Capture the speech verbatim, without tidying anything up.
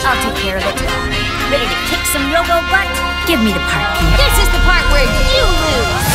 I'll take care of it. Ready to kick some robo butt? Give me the part, Peanut. This is the part where you lose!